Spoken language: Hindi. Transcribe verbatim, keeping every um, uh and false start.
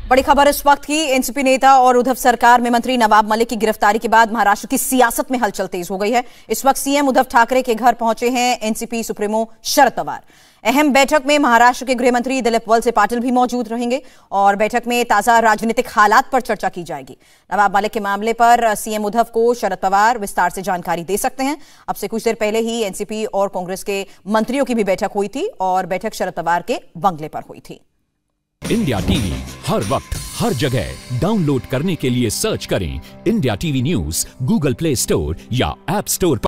बड़ी खबर इस वक्त की। एनसीपी नेता और उद्धव सरकार में मंत्री नवाब मलिक की गिरफ्तारी के बाद महाराष्ट्र की सियासत में हलचल तेज हो गई है। इस वक्त सीएम उद्धव ठाकरे के घर पहुंचे हैं एनसीपी सुप्रीमो शरद पवार। अहम बैठक में महाराष्ट्र के गृह मंत्री दिलीप वळसे पाटिल भी मौजूद रहेंगे और बैठक में ताजा राजनीतिक हालात पर चर्चा की जाएगी। नवाब मलिक के मामले पर सीएम उद्धव को शरद पवार विस्तार से जानकारी दे सकते हैं। अब से कुछ देर पहले ही एनसीपी और कांग्रेस के मंत्रियों की भी बैठक हुई थी और बैठक शरद पवार के बंगले पर हुई थी। इंडिया टीवी हर वक्त हर जगह डाउनलोड करने के लिए सर्च करें India TV news Google Play Store या ऐप स्टोर पर।